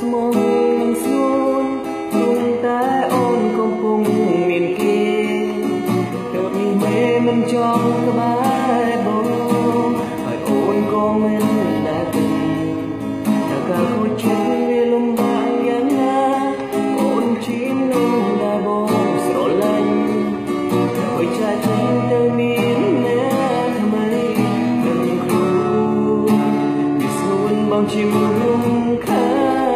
ស្មោះនឹងស្ងួនទុំតែអូនកំពុងមានគេទៅនេះមេមិនចង់ក្បែរបងហើយអូនក៏មិនដែលគិតតែការខូចចិត្តវាលំបាកយ៉ាងណាអូនជានឹងដែលបងស្រឡាញ់ហើយចាច់ទៅមានអ្នកថ្មីនឹងខ្លួនវាស្ងួនបងជាមុំខា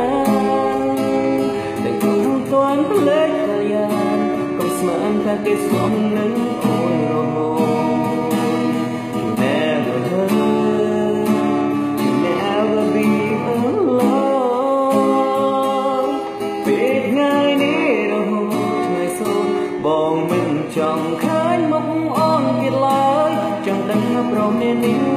តែគុំទាន់ភ្លេចកាយានកុំស្មានថាគេស្មោះនឹងអូនរហូត Never hurt you never be alone ពេលថ្ងៃនេះរហូតថ្ងៃសូមបងមិនចង់ឃើញមុខអូនទៀតឡើយចង់ដឹងថាប្រមនានេះ